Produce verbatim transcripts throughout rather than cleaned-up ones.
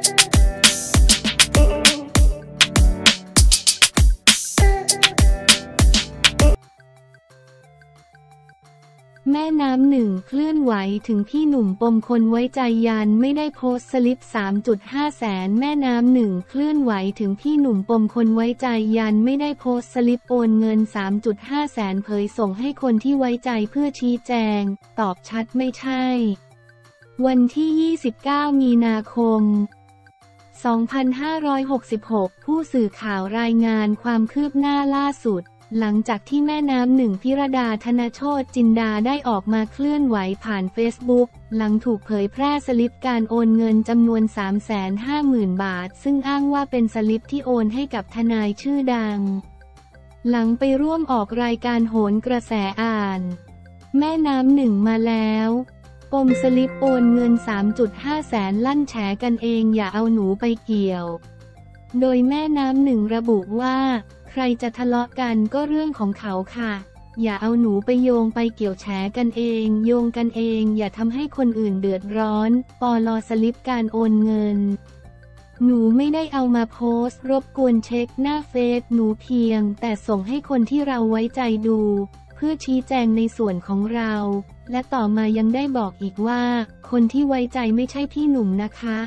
แม่น้ำหนึ่งเคลื่อนไหวถึงพี่หนุ่มปมคนไว้ใจยันไม่ได้โพสต์สลิป สามจุดห้า แสนแม่น้ำหนึ่งเคลื่อนไหวถึงพี่หนุ่มปมคนไว้ใจยันไม่ได้โพสต์สลิปโอนเงิน สามจุดห้า แสนเผยส่งให้คนที่ไว้ใจเพื่อชี้แจงตอบชัดไม่ใช่วันที่ ยี่สิบเก้า มีนาคม สองพันห้าร้อยหกสิบหก ผู้สื่อข่าวรายงานความคืบหน้าล่าสุดหลังจากที่แม่น้ำหนึ่งพิรดาธนโชติจินดาได้ออกมาเคลื่อนไหวผ่านเฟซบุ๊กหลังถูกเผยแพร่สลิปการโอนเงินจำนวน สามแสนห้าหมื่น บาทซึ่งอ้างว่าเป็นสลิปที่โอนให้กับทนายชื่อดังหลังไปร่วมออกรายการโหนกระแสอ่านแม่น้ำหนึ่งมาแล้วปมสลิปโอนเงิน สามจุดห้า แสนลั่นแฉกันเองอย่าเอาหนูไปเกี่ยวโดยแม่น้ำหนึ่งระบุว่าใครจะทะเลาะกันก็เรื่องของเขาค่ะอย่าเอาหนูไปโยงไปเกี่ยวแฉกันเองโยงกันเองอย่าทำให้คนอื่นเดือดร้อนปลสลิปการโอนเงินหนูไม่ได้เอามาโพสต์รบกวนเช็คหน้าเฟซหนูเพียงแต่ส่งให้คนที่เราไว้ใจดูเพื่อชี้แจงในส่วนของเราและต่อมายังได้บอกอีกว่าคนที่ไว้ใจไม่ใช่พี่หนุ่มนะคะ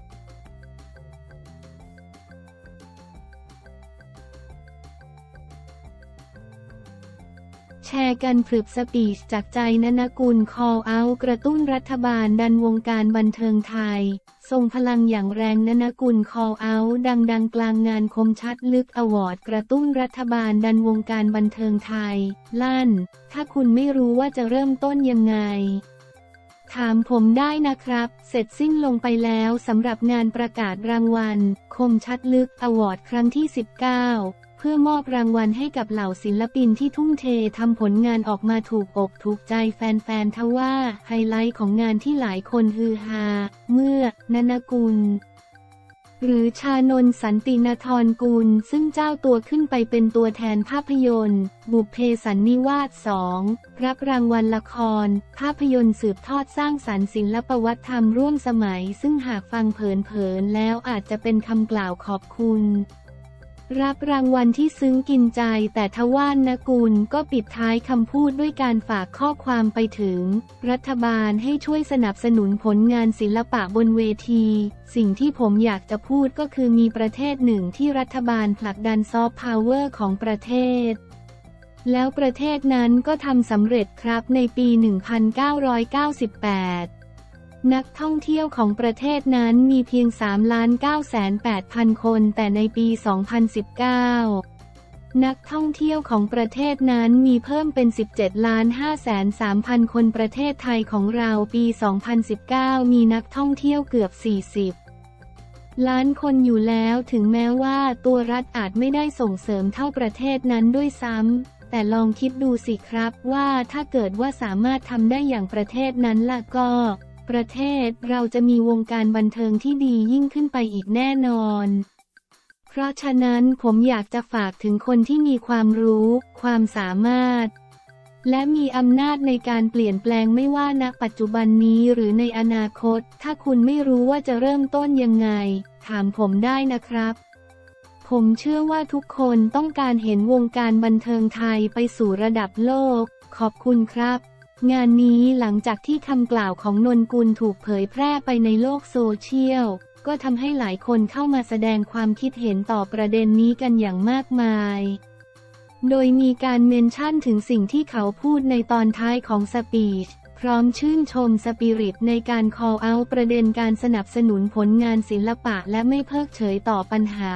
แชร์กันพรึบสปีชจากใจนนกุล call out กระตุ้นรัฐบาลดันวงการบันเทิงไทยทรงพลังอย่างแรงนนกุล call out ดังๆกลางงานคมชัดลึกอวอร์ดกระตุ้นรัฐบาลดันวงการบันเทิงไทยลั่นถ้าคุณไม่รู้ว่าจะเริ่มต้นยังไงถามผมได้นะครับเสร็จสิ้นลงไปแล้วสำหรับงานประกาศรางวัลคมชัดลึกอวอร์ดครั้งที่สิบเก้าเพื่อมอบรางวัลให้กับเหล่าศิลปินที่ทุ่มเททำผลงานออกมาถูกอกถูกใจแฟนๆทว่าไฮไลท์ของงานที่หลายคนฮือฮาเมื่อนนกุลหรือชานนท์สันตินทรกุลซึ่งเจ้าตัวขึ้นไปเป็นตัวแทนภาพยนตร์บุพเพสันนิวาสสองรับรางวัลละครภาพยนตร์สืบทอดสร้างสรรค์ศิลปวัฒนธรรมร่วมสมัยซึ่งหากฟังเผินๆแล้วอาจจะเป็นคำกล่าวขอบคุณรับรางวัลที่ซึ้งกินใจแต่ทว่านนกุลก็ปิดท้ายคำพูดด้วยการฝากข้อความไปถึงรัฐบาลให้ช่วยสนับสนุนผลงานศิลปะบนเวทีสิ่งที่ผมอยากจะพูดก็คือมีประเทศหนึ่งที่รัฐบาลผลักดันซอฟต์พาวเวอร์ของประเทศแล้วประเทศนั้นก็ทำสำเร็จครับในปี หนึ่งพันเก้าร้อยเก้าสิบแปดนักท่องเที่ยวของประเทศนั้นมีเพียง สามล้านเก้าแสนแปดพัน คนแต่ในปี สองพันสิบเก้า นักท่องเที่ยวของประเทศนั้นมีเพิ่มเป็น สิบเจ็ดล้านห้าแสนสามพัน คนประเทศไทยของเราปี สองพันสิบเก้า มีนักท่องเที่ยวเกือบ สี่สิบ ล้านคนอยู่แล้วถึงแม้ว่าตัวรัฐอาจไม่ได้ส่งเสริมเท่าประเทศนั้นด้วยซ้ำแต่ลองคิดดูสิครับว่าถ้าเกิดว่าสามารถทำได้อย่างประเทศนั้นล่ะก็ประเทศเราจะมีวงการบันเทิงที่ดียิ่งขึ้นไปอีกแน่นอนเพราะฉะนั้นผมอยากจะฝากถึงคนที่มีความรู้ความสามารถและมีอำนาจในการเปลี่ยนแปลงไม่ว่าณปัจจุบันนี้หรือในอนาคตถ้าคุณไม่รู้ว่าจะเริ่มต้นยังไงถามผมได้นะครับผมเชื่อว่าทุกคนต้องการเห็นวงการบันเทิงไทยไปสู่ระดับโลกขอบคุณครับงานนี้หลังจากที่คำกล่าวของนนกุลถูกเผยแพร่ไปในโลกโซเชียลก็ทำให้หลายคนเข้ามาแสดงความคิดเห็นต่อประเด็นนี้กันอย่างมากมายโดยมีการเมนชั่นถึงสิ่งที่เขาพูดในตอนท้ายของสปีชพร้อมชื่นชมสปิริตในการ call out ประเด็นการสนับสนุนผลงานศิลปะและไม่เพิกเฉยต่อปัญหา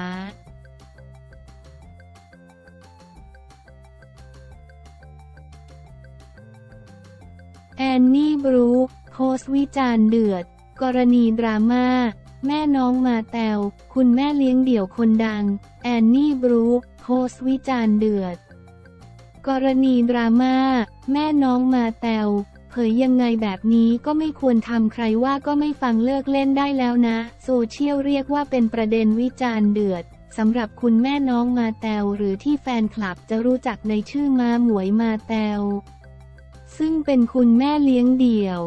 แอนนี่บรูคโพสต์วิจารณ์เดือดกรณีดราม่าแม่น้องมาแตวคุณแม่เลี้ยงเดี่ยวคนดังแอนนี่บรูคโพสต์วิจารณ์เดือดกรณีดราม่าแม่น้องมาแตวเผยยังไงแบบนี้ก็ไม่ควรทำใครว่าก็ไม่ฟังเลิกเล่นได้แล้วนะโซเชียลเรียกว่าเป็นประเด็นวิจารณ์เดือดสำหรับคุณแม่น้องมาแตวหรือที่แฟนคลับจะรู้จักในชื่อม้าหมวยมาแตวซึ่งเป็นคุณแม่เลี้ยงเดี่ยว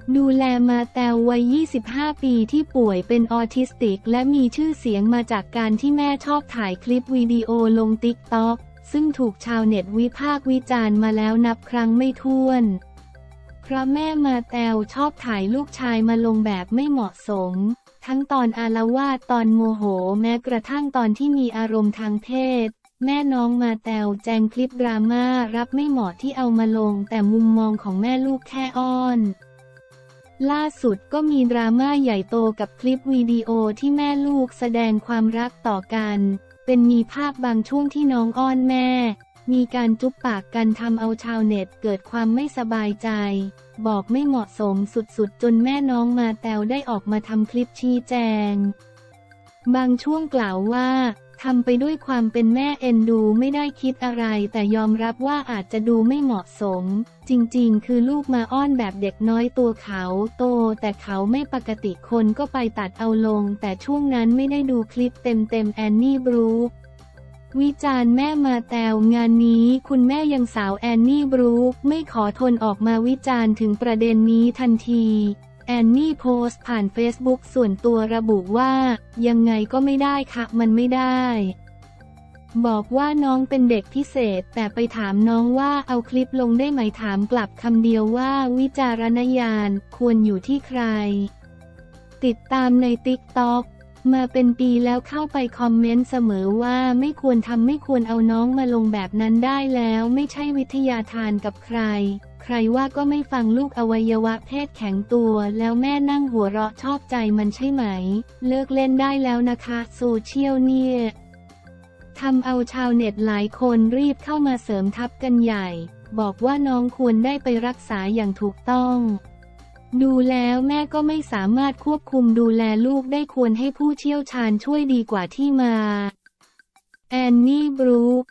ดูแลมาแตววัย ยี่สิบห้า ปีที่ป่วยเป็นออทิสติกและมีชื่อเสียงมาจากการที่แม่ชอบถ่ายคลิปวิดีโอลงติ๊กต็อกซึ่งถูกชาวเน็ตวิพากษ์วิจารณ์มาแล้วนับครั้งไม่ถ้วนเพราะแม่มาแตวชอบถ่ายลูกชายมาลงแบบไม่เหมาะสมทั้งตอนอาละวาดตอนโมโหแม้กระทั่งตอนที่มีอารมณ์ทางเพศแม่น้องมาแตวแจงคลิปดราม่ารับไม่เหมาะที่เอามาลงแต่มุมมองของแม่ลูกแค่อ้อนล่าสุดก็มีดราม่าใหญ่โตกับคลิปวิดีโอที่แม่ลูกแสดงความรักต่อกันเป็นมีภาพบางช่วงที่น้องอ้อนแม่มีการจุ๊บปากกันทำเอาชาวเน็ตเกิดความไม่สบายใจบอกไม่เหมาะสมสุดๆจนแม่น้องมาแตวได้ออกมาทำคลิปชี้แจงบางช่วงกล่าวว่าทำไปด้วยความเป็นแม่เอ็นดูไม่ได้คิดอะไรแต่ยอมรับว่าอาจจะดูไม่เหมาะสมจริงๆคือลูกมาอ้อนแบบเด็กน้อยตัวเขาโตแต่เขาไม่ปกติคนก็ไปตัดเอาลงแต่ช่วงนั้นไม่ได้ดูคลิปเต็มๆแอนนี่บรูควิจารณ์แม่มาแตวงานนี้คุณแม่ยังสาวแอนนี่บรูคไม่ขอทนออกมาวิจารณ์ถึงประเด็นนี้ทันทีแอนนี่โพสต์ผ่านเฟซบุ๊กส่วนตัวระบุว่ายังไงก็ไม่ได้ค่ะมันไม่ได้บอกว่าน้องเป็นเด็กพิเศษแต่ไปถามน้องว่าเอาคลิปลงได้ไหมถามกลับคำเดียวว่าวิจารณญาณควรอยู่ที่ใครติดตามในติ๊กต็อกมาเป็นปีแล้วเข้าไปคอมเมนต์เสมอว่าไม่ควรทำไม่ควรเอาน้องมาลงแบบนั้นได้แล้วไม่ใช่วิทยาทานกับใครใครว่าก็ไม่ฟังลูกอวัยวะเพศแข็งตัวแล้วแม่นั่งหัวเราะชอบใจมันใช่ไหมเลิกเล่นได้แล้วนะคะโซเชียลเนี่ยทำเอาชาวเน็ตหลายคนรีบเข้ามาเสริมทัพกันใหญ่บอกว่าน้องควรได้ไปรักษาอย่างถูกต้องดูแล้วแม่ก็ไม่สามารถควบคุมดูแลลูกได้ควรให้ผู้เชี่ยวชาญช่วยดีกว่าที่มาแอนนี่บรูค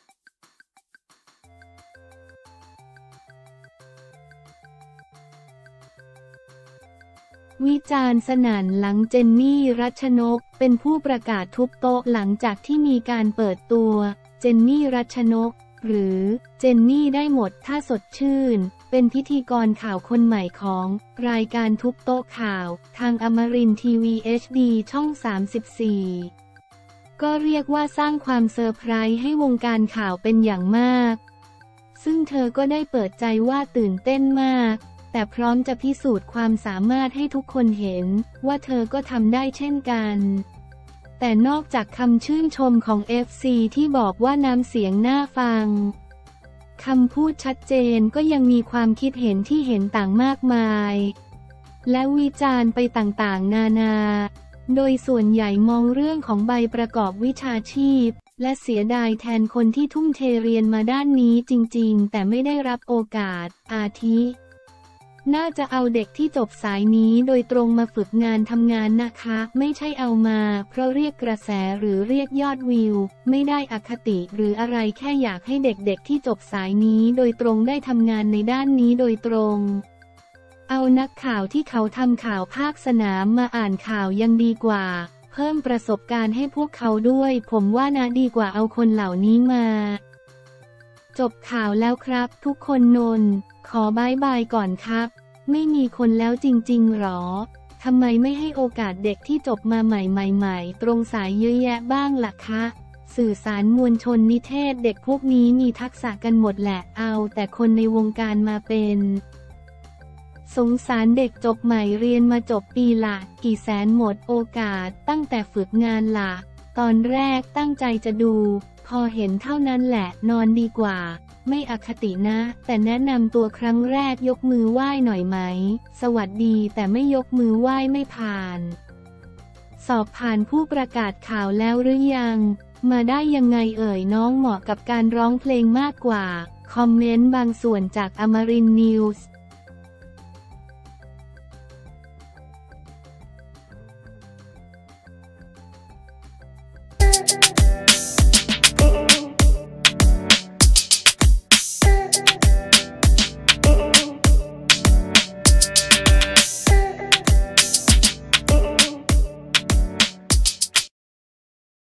วิจารณ์สนั่นหลังเจนนี่รัชนกเป็นผู้ประกาศทุบโต๊ะหลังจากที่มีการเปิดตัวเจนนี่รัชนกหรือเจนนี่ได้หมดถ้าสดชื่นเป็นพิธีกรข่าวคนใหม่ของรายการทุบโต๊ะข่าวทางอมรินทร์ทีวี เอช ดี ช่อง สามสิบสี่ ก็เรียกว่าสร้างความเซอร์ไพรส์ให้วงการข่าวเป็นอย่างมากซึ่งเธอก็ได้เปิดใจว่าตื่นเต้นมากแต่พร้อมจะพิสูจน์ความสามารถให้ทุกคนเห็นว่าเธอก็ทำได้เช่นกันแต่นอกจากคำชื่นชมของ เอฟ ซี ที่บอกว่าน้ำเสียงน่าฟังคำพูดชัดเจนก็ยังมีความคิดเห็นที่เห็นต่างมากมายและวิจารณ์ไปต่างๆนานาโดยส่วนใหญ่มองเรื่องของใบประกอบวิชาชีพและเสียดายแทนคนที่ทุ่มเทเรียนมาด้านนี้จริงๆแต่ไม่ได้รับโอกาสอาทิน่าจะเอาเด็กที่จบสายนี้โดยตรงมาฝึกงานทำงานนะคะไม่ใช่เอามาเพราะเรียกกระแสหรือเรียกยอดวิวไม่ได้อคติหรืออะไรแค่อยากให้เด็กๆที่จบสายนี้โดยตรงได้ทำงานในด้านนี้โดยตรงเอานักข่าวที่เขาทำข่าวภาคสนามมาอ่านข่าวยังดีกว่าเพิ่มประสบการณ์ให้พวกเขาด้วยผมว่านะดีกว่าเอาคนเหล่านี้มาจบข่าวแล้วครับทุกคนนนขอบายบายก่อนครับไม่มีคนแล้วจริงๆหรอทำไมไม่ให้โอกาสเด็กที่จบมาใหม่ๆๆตรงสายเยอะแยะบ้างล่ะคะสื่อสารมวลชนนิเทศเด็กพวกนี้มีทักษะกันหมดแหละเอาแต่คนในวงการมาเป็นสงสารเด็กจบใหม่เรียนมาจบปีละกี่แสนหมดโอกาสตั้งแต่ฝึกงานล่ะตอนแรกตั้งใจจะดูพอเห็นเท่านั้นแหละนอนดีกว่าไม่อคตินะแต่แนะนำตัวครั้งแรกยกมือไหว้หน่อยไหมสวัสดีแต่ไม่ยกมือไหว้ไม่ผ่านสอบผ่านผู้ประกาศข่าวแล้วหรือยังมาได้ยังไงเอ่ยน้องเหมาะกับการร้องเพลงมากกว่าคอมเมนต์บางส่วนจากอมรินทร์นิวส์